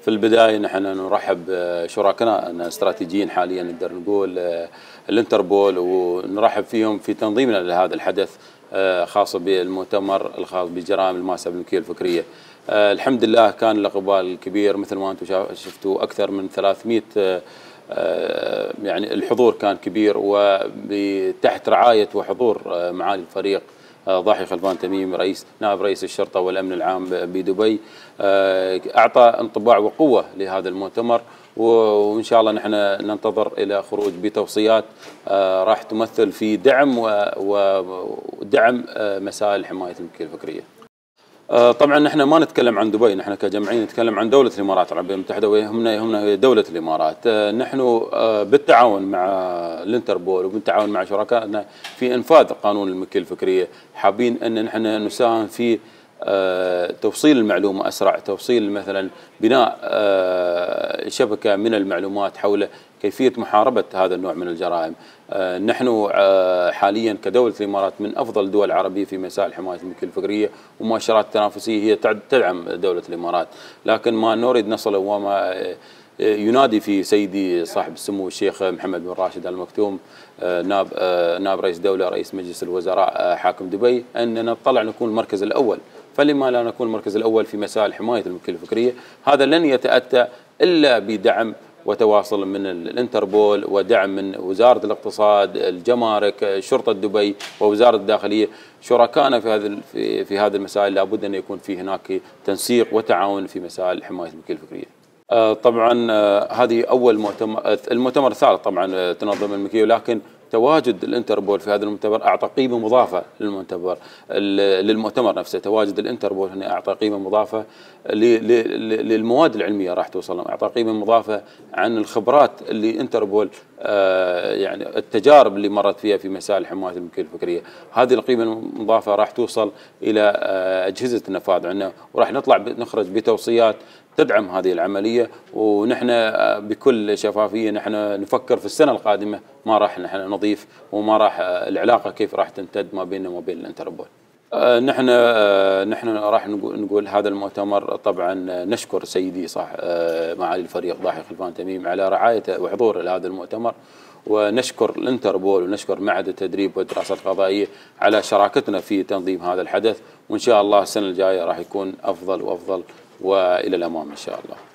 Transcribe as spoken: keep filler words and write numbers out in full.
البداية نحن نرحب بشركائنا الاستراتيجيين حاليا نقدر نقول الانتربول، ونرحب فيهم في تنظيمنا لهذا الحدث خاصة بالمؤتمر الخاص بالجرائم الماسة بالملكية الفكرية. الحمد لله كان الإقبال الكبير مثل ما أنتم شفتوا، أكثر من ثلاثمئة يعني الحضور كان كبير، وتحت رعاية وحضور معالي الفريق ضاحي خلفان تميم رئيس نائب رئيس الشرطة والأمن العام بدبي. أعطى انطباع وقوة لهذا المؤتمر، وإن شاء الله نحن ننتظر إلى خروج بتوصيات راح تمثل في دعم ودعم مسائل حماية الملكية الفكرية. طبعا نحن ما نتكلم عن دبي، نحن كجمعية نتكلم عن دولة الإمارات العربية المتحدة، وهمنا دولة الإمارات. نحن بالتعاون مع الانتربول وبالتعاون مع شركائنا في إنفاذ قانون الملكية الفكرية، حابين أن نحن نساهم في توصيل المعلومة أسرع، توصيل مثلا بناء شبكة من المعلومات حول كيفية محاربة هذا النوع من الجرائم. نحن حاليا كدولة الإمارات من أفضل الدول العربية في مسائل حماية الملكية الفكرية، ومؤشرات التنافسية هي تدعم دولة الإمارات، لكن ما نريد نصل وما ينادي في سيدي صاحب السمو الشيخ محمد بن راشد آل مكتوم نائب نائب رئيس دولة رئيس مجلس الوزراء حاكم دبي، أننا نطلع نكون المركز الأول. فلما لا نكون المركز الأول في مسائل حماية الملكية الفكرية؟ هذا لن يتأتى إلا بدعم وتواصل من الانتربول ودعم من وزارة الاقتصاد، الجمارك، شرطة دبي ووزارة الداخلية. شركائنا في هذه في, في هذه المسائل لابد أن يكون في هناك تنسيق وتعاون في مسائل حماية الملكية الفكرية. طبعا هذه أول مؤتمر، المؤتمر الثالث طبعا تنظم الملكية، ولكن تواجد الانتربول في هذا المؤتمر اعطى قيمه مضافه للمؤتمر للمؤتمر نفسه. تواجد الانتربول هنا اعطى قيمه مضافه للمواد العلميه راح توصل، اعطى قيمه مضافه عن الخبرات اللي انتربول يعني التجارب اللي مرت فيها في مسائل حمايه الملكيه الفكريه. هذه القيمه المضافه راح توصل الى اجهزه النفاذ عندنا، وراح نطلع نخرج بتوصيات تدعم هذه العملية. ونحن بكل شفافية نحن نفكر في السنة القادمة ما راح نحن نضيف، وما راح العلاقة كيف راح تمتد ما بيننا وما بين الانتربول. نحن نحن راح نقول هذا المؤتمر طبعا نشكر سيدي صح معالي الفريق ضاحي خلفان تميم على رعايته وحضوره لهذا المؤتمر، ونشكر الانتربول ونشكر معهد التدريب والدراسات القضائية على شراكتنا في تنظيم هذا الحدث. وإن شاء الله السنة الجاية راح يكون أفضل وأفضل وإلى الأمام إن شاء الله.